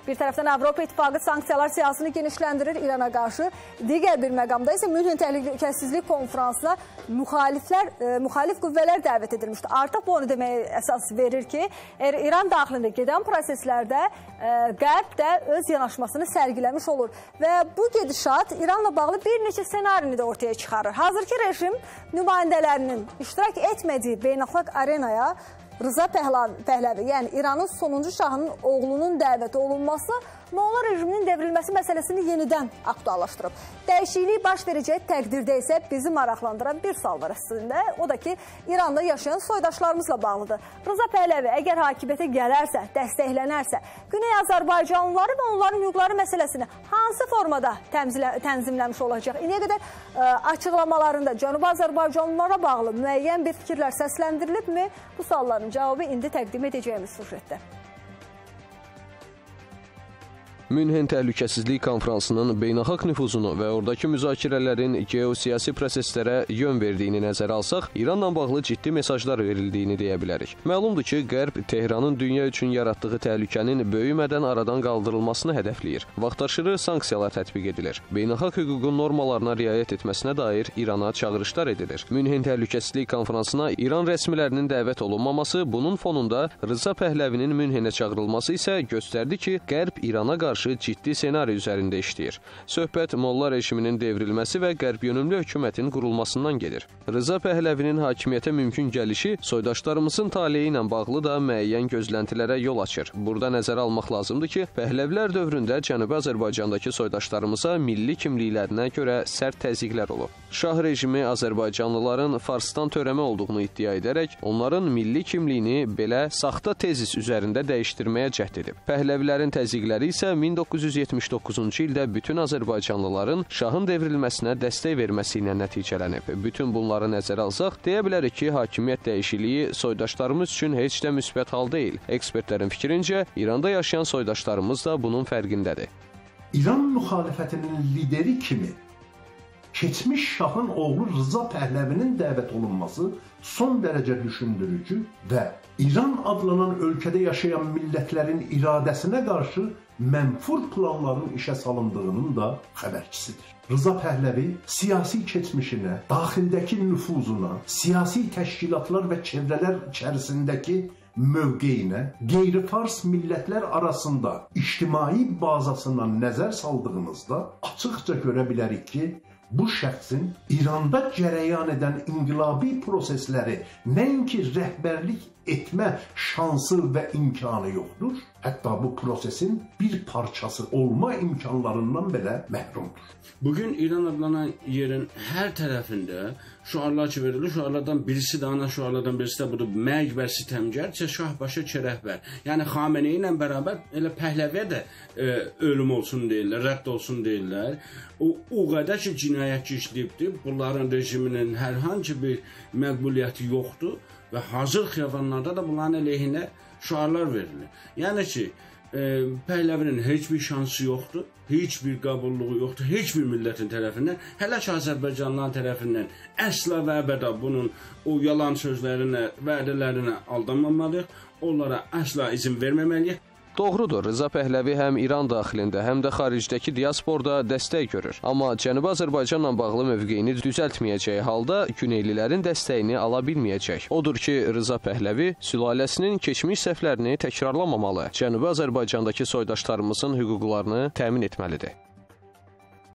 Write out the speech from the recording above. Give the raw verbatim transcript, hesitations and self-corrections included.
Bir tərəfdən Avropa İttifaqı sanksiyalar siyasını genişləndirir İrana qarşı. Digər bir məqamda isə Münhen Təhlükəsizlik Konferansına müxaliflər, e, müxalif qüvvələr dəvət edilmişdir. Artıq bu onu deməyə əsas verir ki, İran daxilində gedən proseslərdə e, Qərb də öz yanaşmasını sərgiləmiş olur. Və bu gedişat İranla bağlı bir neçə senarini də ortaya çıxarır. Hazırki rejim nümayəndələrinin iştirak etmədiyi beynəlxalq arenaya Rıza Pəhləvi, yəni İranın sonuncu şahının oğlunun dəvət olunması Molla rejiminin devrilməsi məsələsini yenidən aktuallaşdırıb. Dəyişiklik baş verəcək təqdirdə isə bizi maraqlandıran bir sual var əslində. O da ki, İranda yaşayan soydaşlarımızla bağlıdır. Rıza Pəhləvi əgər hakimiyyətə gələrsə, dəstəklənərsə, Güney Azərbaycanlıları və onların hüquqları məsələsini hansı formada tənzimləmiş olacaq? İndiyə qədər ə, açıqlamalarında Cənubi Azərbaycanlılara bağlı müəyyən bir fikirlər səsləndirilibmi? Bu sualların cavabı indi təqdim edəcəyimiz sujetdə. Münhen Təhlükəsizlik Konferansının beynəlxalq nüfuzunu və oradakı müzakirələrin geosiyasi proseslərə yön verdiyini nəzərə alsaq, İranla bağlı ciddi mesajlar verildiyini deyə bilərik. Məlumdur ki, Qərb Tehranın dünya üçün yaratdığı təhlükənin böyümədən aradan qaldırılmasını hədəfləyir. Vaxtaşırı sanksiyalar tətbiq edilir. Beynəlxalq hüququn normalarına riayət etməsinə dair İrana çağırışlar edilir. Münhen Təhlükəsizlik Konferansına İran rəsmilərinin dəvət olunmaması, bunun fonunda Rıza Pəhləvinin Münhenə çağırılması isə göstərdi ki, Qərb İrana qarşı ciddi senari üzərində işləyir. Söhbət Molla rejiminin devrilməsi və qərbyönümlü hökumətin qurulmasından gedir. Rıza Pəhləvinin hakimiyyətə mümkün gəlişi soydaşlarımızın taleyi ilə bağlı da müəyyən gözləntilərə yol açır. Burada nəzərə almaq lazımdır ki, Pəhləvlər dövründə Cənubi Azərbaycandakı soydaşlarımıza milli kimliklərinə görə sərt təzyiqlər olub. Şah rejimi Azərbaycanlıların Farsdan törəmə olduğunu iddia edərək, onların milli kimliyini belə saxta tezis üzərində dəyişdirməyə cəhd edib. Pəhləvlərin təzyiqləri isə min doqquz yüz yetmiş doqquzuncu ildə bütün Azərbaycanlıların şahın devrilməsinə dəstək verməsi ilə nəticələnib. Bütün bunları nəzərə alsaq, deyə bilərik ki, hakimiyyət dəyişikliyi soydaşlarımız üçün heç də müsbət hal deyil. Ekspertlərin fikrincə, İranda yaşayan soydaşlarımız da bunun fərqindədir. İran müxalifətinin lideri kimi keçmiş şahın oğlu Rıza Pəhləvinin dəvət olunması son dərəcə düşündürücü və İran adlanan ölkədə yaşayan millətlərin iradəsinə qarşı mənfur planların işə salındığının da xəbərçisidir. Rıza Pəhləvi siyasi keçmişinə, daxildəki nüfuzuna, siyasi təşkilatlar və çevrələr içərisindəki mövqeyinə, qeyri-fars millətlər arasında ictimai bazasına nəzər saldığımızda açıqca görə bilərik ki, bu şəxsin İranda cərəyan edən inqilabi prosesləri nəinki rəhbərlik etmə şansı və imkanı yoxdur, hətta bu prosesin bir parçası olma imkanlarından belə məhrumdur. Bugün İran adlanan yerin hər tərəfində şüarlar ki verilir, şüarlardan birisi də, ana şüarlardan birisi də budur, mərg və sitəmgər, şah başı çərəhbər. Yəni Xameneyi ilə bərabər elə Pəhləviyə də e, ölüm olsun deyirlər, rədd olsun deyirlər. O, o qədər ki cinayətçi işləyibdir, bunların rejiminin hər hansı bir məqbuliyyəti yoxdur və hazır xiyabanlarda da bunların əleyhinə şüarlar verilir. Yəni ki, e, Pəhləvinin heç bir şansı yoxdur, heç bir qabulluğu yoxdur, heç bir millətin tərəfindən, hələ ki Azərbaycanlıların tərəfindən əsla və əbədə bunun o yalan sözlərinə, vədələrinə aldanmamalıyıq, onlara əsla izin verməməliyik. Doğrudur, Rıza Pəhləvi həm İran daxilində, həm də xaricdəki diasporda dəstək görür. Amma Cənubi Azərbaycanla bağlı mövqeyini düzəltməyəcəyi halda Güneylilərin dəstəyini ala bilməyəcək. Odur ki, Rıza Pəhləvi sülaləsinin keçmiş səhvlərini təkrarlamamalı, Cənubi Azərbaycandakı soydaşlarımızın hüquqlarını təmin etməlidir.